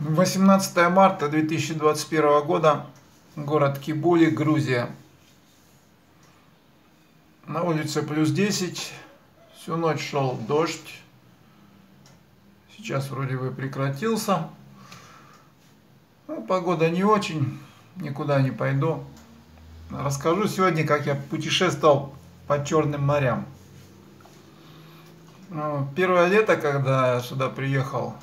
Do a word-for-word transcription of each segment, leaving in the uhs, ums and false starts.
восемнадцатое марта две тысячи двадцать первого года, город Кибули, Грузия. На улице плюс десять, всю ночь шел дождь, сейчас вроде бы прекратился. Ну, погода не очень, никуда не пойду. Расскажу сегодня, как я путешествовал по Черным морям. Ну, первое лето, когда я сюда приехал,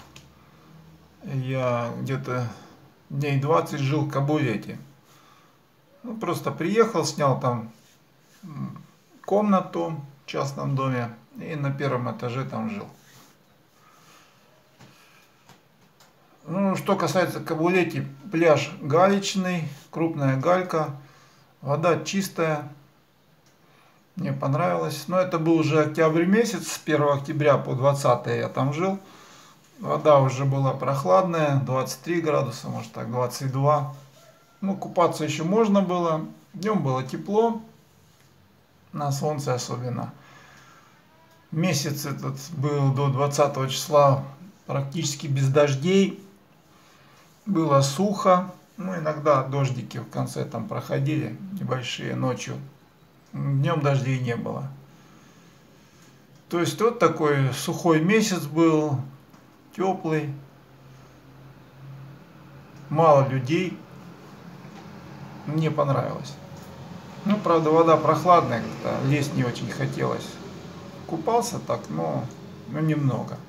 я где-то дней двадцать жил в Кабулете. Ну, просто приехал, снял там комнату в частном доме и на первом этаже там жил. Ну, что касается Кабулети, пляж галечный, крупная галька, вода чистая, мне понравилось. Но это был уже октябрь месяц, с первого октября по двадцатое я там жил. Вода уже была прохладная, двадцать три градуса, может так, двадцать два. Ну, купаться еще можно было. Днем было тепло, на солнце особенно. Месяц этот был до двадцатого числа практически без дождей. Было сухо. Ну, иногда дождики в конце там проходили, небольшие, ночью. Днем дождей не было. То есть вот такой сухой месяц был, теплый, мало людей. Мне понравилось. Ну, правда, вода прохладная, как-то лезть не очень хотелось. Купался так, но, но немного.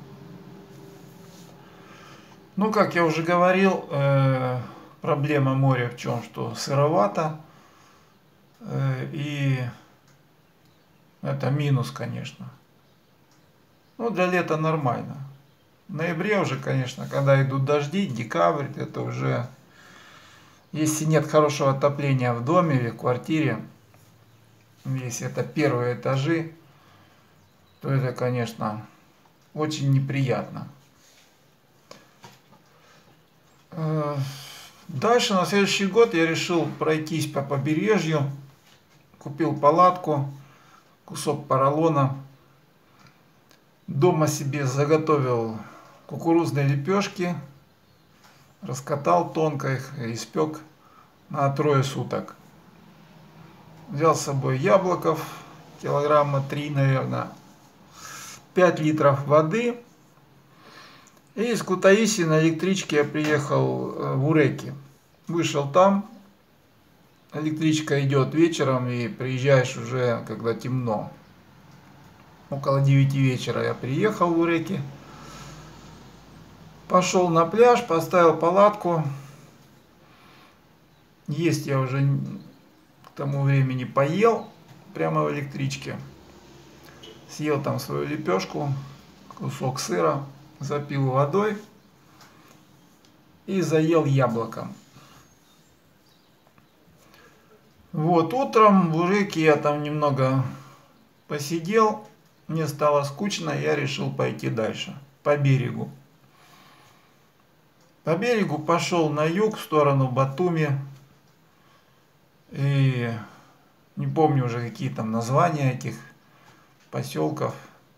Ну, как я уже говорил, э, проблема моря в чем, что сыровато. Э, и это минус, конечно. Ну, для лета нормально. В ноябре уже, конечно, когда идут дожди, декабрь, это уже... Если нет хорошего отопления в доме или в квартире, если это первые этажи, то это, конечно, очень неприятно. Дальше, на следующий год, я решил пройтись по побережью. Купил палатку, кусок поролона. Дома себе заготовил кукурузные лепешки. Раскатал тонко их и испек на трое суток. Взял с собой яблоков, килограмма три, наверное, пять литров воды. И из Кутаиси на электричке я приехал в Уреки. Вышел там, электричка идет вечером и приезжаешь уже, когда темно. Около девяти вечера я приехал в Уреки. Пошел на пляж, поставил палатку. Есть я уже к тому времени поел, прямо в электричке. Съел там свою лепешку, кусок сыра, запил водой и заел яблоком. Вот, утром в Уреке я там немного посидел, мне стало скучно, я решил пойти дальше, по берегу. По берегу пошел на юг, в сторону Батуми. И не помню уже, какие там названия этих поселков.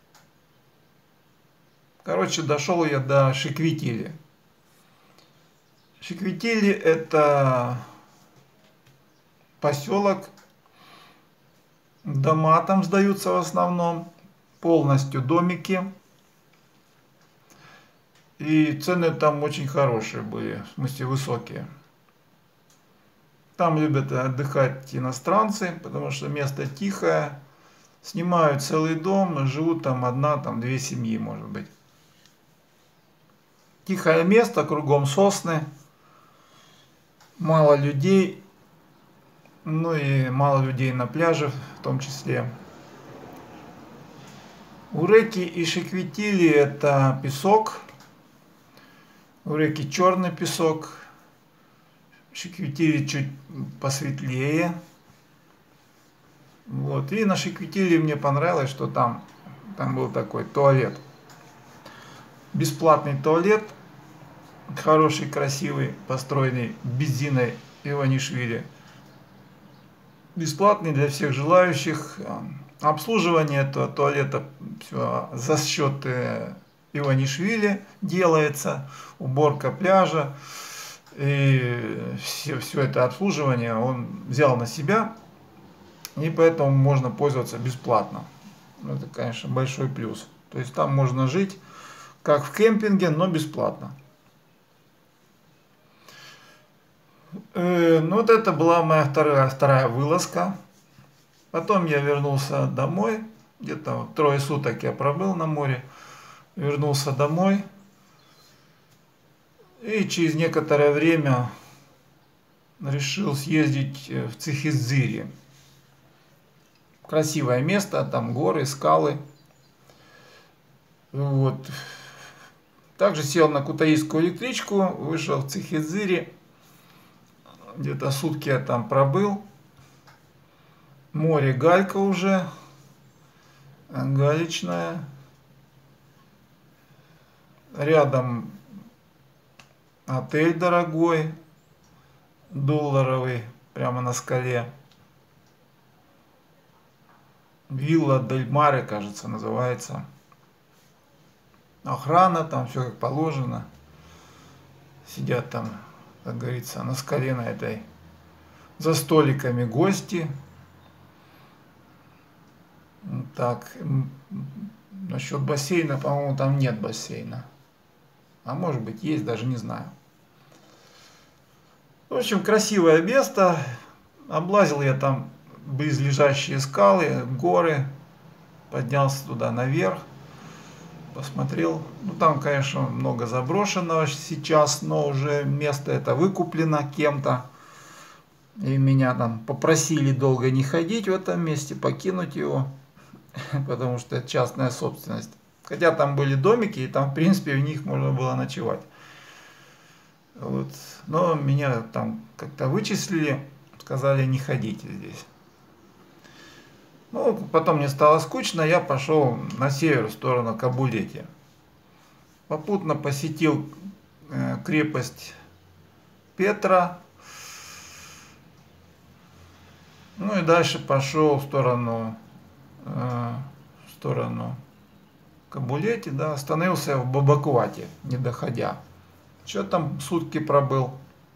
Короче, дошел я до Шиквитили. Шиквитили — это поселок. Дома там сдаются в основном. Полностью домики. И цены там очень хорошие были, в смысле высокие. Там любят отдыхать иностранцы, потому что место тихое. Снимают целый дом, живут там одна, там две семьи, может быть. Тихое место, кругом сосны. Мало людей. Ну и мало людей на пляже в том числе. Уреки и Шиквитили — это песок. В Уреке черный песок, в Шиквитили чуть посветлее. Вот. И на Шиквитили мне понравилось, что там, там был такой туалет. Бесплатный туалет, хороший, красивый, построенный Бизиной Иванишвили. Бесплатный для всех желающих. Обслуживание этого туалета все за счет Иванишвили делается, уборка пляжа. И все, все это обслуживание он взял на себя, и поэтому можно пользоваться бесплатно. Это, конечно, большой плюс. То есть там можно жить как в кемпинге, но бесплатно. Ну вот это была моя вторая, вторая вылазка. Потом я вернулся домой. Где-то вот трое суток я пробыл на море. Вернулся домой. И через некоторое время решил съездить в Цихидзири. Красивое место, там горы, скалы. Вот. Также сел на кутаисскую электричку, вышел в Цихидзири. Где-то сутки я там пробыл. Море галька уже. Галечная. Рядом отель дорогой, долларовый, прямо на скале. Вилла Дель Маре, кажется, называется. Охрана, там все как положено. Сидят там, как говорится, на скале на этой. За столиками гости. Так, насчет бассейна, по-моему, там нет бассейна. А может быть есть, даже не знаю. В общем, красивое место. Облазил я там близлежащие скалы, горы. Поднялся туда наверх. Посмотрел. Ну там, конечно, много заброшенного сейчас, но уже место это выкуплено кем-то. И меня там попросили долго не ходить в этом месте, покинуть его. Потому что это частная собственность. Хотя там были домики, и там, в принципе, в них можно было ночевать. Вот. Но меня там как-то вычислили, сказали не ходите здесь. Ну, потом мне стало скучно, я пошел на север, в сторону Кабулети. Попутно посетил э, крепость Петра. Ну и дальше пошел в сторону, э, в сторону Кабулети, да, остановился в Бабакуате, не доходя. Что там сутки пробыл?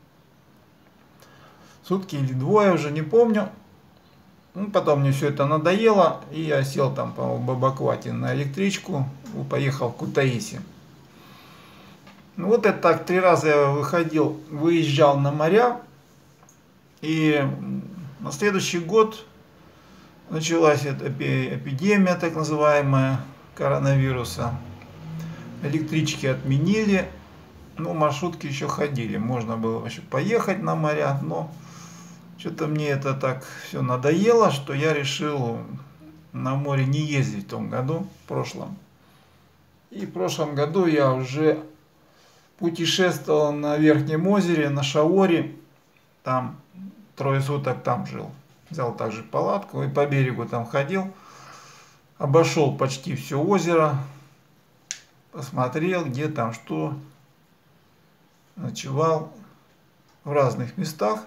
Сутки или двое, уже не помню. Ну, потом мне все это надоело, и я сел там, по-моему, в Бабакуате на электричку и поехал в Кутаиси. Ну, вот это так, три раза я выходил, выезжал на моря, и на следующий год началась эта эпидемия, так называемая, коронавируса. Электрички отменили, ну, маршрутки еще ходили, можно было вообще поехать на моря, но что-то мне это так все надоело, что я решил на море не ездить в том году, в прошлом. И в прошлом году я уже путешествовал на Верхнем озере, на Шаоре, там трое суток там жил. Взял также палатку и по берегу там ходил, обошел почти все озеро, посмотрел, где там что, ночевал в разных местах.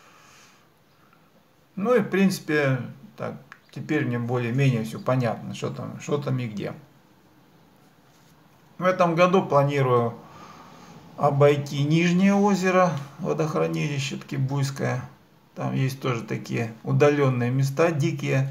Ну и в принципе, так, теперь мне более-менее все понятно, что там, что там и где. В этом году планирую обойти Нижнее озеро, водохранилище Ткибуйское. Там есть тоже такие удаленные места, дикие.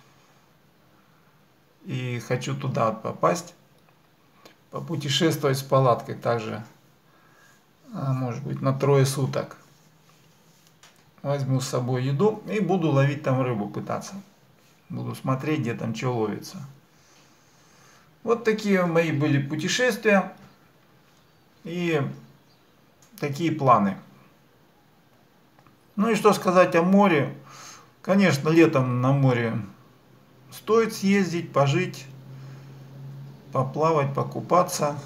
И хочу туда попасть, попутешествовать с палаткой также, может быть, на трое суток. Возьму с собой еду и буду ловить там рыбу, пытаться. Буду смотреть, где там что ловится. Вот такие мои были путешествия и такие планы. Ну и что сказать о море. Конечно, летом на море стоит съездить, пожить, поплавать, покупаться.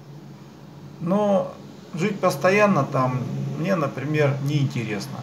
Но жить постоянно там мне, например, неинтересно.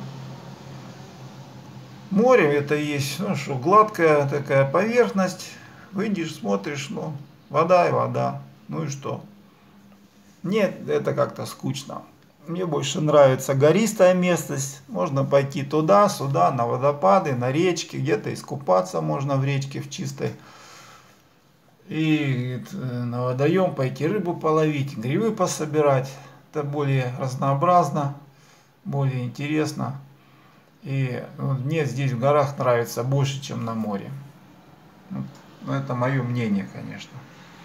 Море это есть, ну что, гладкая такая поверхность. Выйдешь, смотришь, ну, вода и вода. Ну и что? Нет, это как-то скучно. Мне больше нравится гористая местность. Можно пойти туда, сюда, на водопады, на речки. Где-то искупаться можно в речке в чистой. И говорит, на водоем пойти рыбу половить, грибы пособирать. Это более разнообразно, более интересно. И вот мне здесь в горах нравится больше, чем на море. Ну, это мое мнение, конечно.